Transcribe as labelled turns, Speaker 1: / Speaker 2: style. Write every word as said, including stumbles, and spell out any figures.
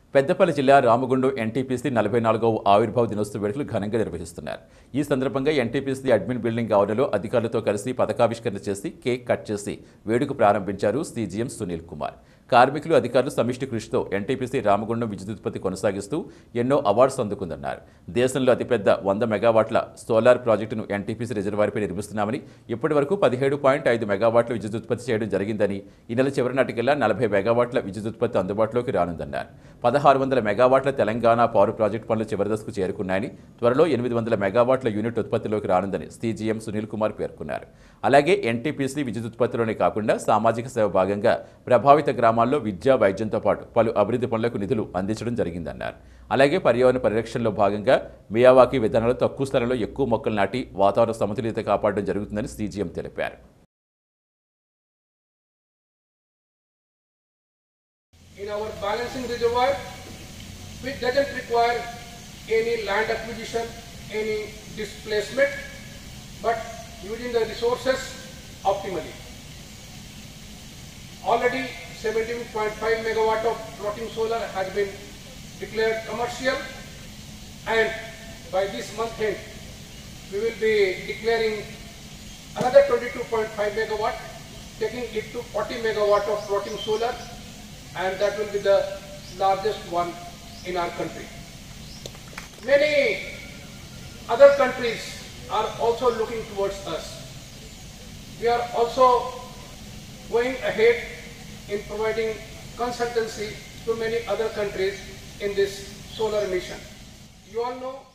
Speaker 1: పెద్దపల్లి జిల్లా రామగుండం ఎన్టీపీసీ నలభై నాలుగవ ఆవిర్భావ దినోత్సవ వేడుకలు ఘనంగా నిర్వహిస్తున్నారు. ఈ సందర్భంగా ఎన్టీపీసీ అడ్మిన్ బిల్డింగ్ ఆవరణలో అధికారులతో కలిసి పతాకావిష్కరణ చేసి కేక్ కట్ చేసి వేడుక ప్రారంభించారు సీజీఎం సునీల్ కుమార్. కార్మికులు అధికారులు సమిష్టి కృషితో ఎన్టీపీసీ రామగుండం విద్యుదుత్పత్తి కొనసాగిస్తూ ఎన్నో అవార్డ్స్ అందుకుందన్నారు. దేశంలో అతిపెద్ద వంద మెగావాట్ల సోలార్ ప్రాజెక్టును ఎన్టీపీసీ రిజర్వాయర్పై నిర్మిస్తున్నామని, ఇప్పటి వరకు పదిహేడు పాయింట్ ఐదు మెగావాట్ల విద్యుదుత్పత్తి చేయడం జరిగిందని, ఈ నెల చివరి నాటికల్లా నలభై మెగావాట్ల విద్యుదుత్పత్తి అందుబాటులోకి రానుందన్నారు. పదహారు వందల మెగావాట్ల తెలంగాణ పవర్ ప్రాజెక్టు పనులు చివరిదశకు చేరుకున్నాయని, త్వరలో ఎనిమిది వందల మెగావాట్ల యూనిట్ ఉత్పత్తిలోకి రానుందని సీజీఎం సునీల్ కుమార్ పేర్కొన్నారు. అలాగే ఎన్టీపీసీ విద్యుదుత్పత్తిలోనే కాకుండా సామాజిక సేవ భాగంగా ప్రభావిత గ్రామాల్లో విద్య, వైద్యంతో పాటు పలు అభివృద్ధి పనులకు నిధులు అందించడం జరిగిందన్నారు. అలాగే పర్యావరణ పరిరక్షణలో భాగంగా మియావాకీ విధానంలో తక్కువ స్థలంలో ఎక్కువ మొక్కలు నాటి వాతావరణ సమతుల్యత కాపాడడం జరుగుతుందని సీజీఎం తెలిపారు.
Speaker 2: In our balancing reservoir, which doesn't require any land acquisition, any displacement, but using the resources optimally. Already seventeen point five megawatt of floating solar has been declared commercial, and by this month end we will be declaring another twenty-two point five megawatt, taking it to forty megawatt of floating solar, and that will be the largest one in our country. Many other countries are also looking towards us. We are also going ahead in providing consultancy to many other countries in this solar mission. You all know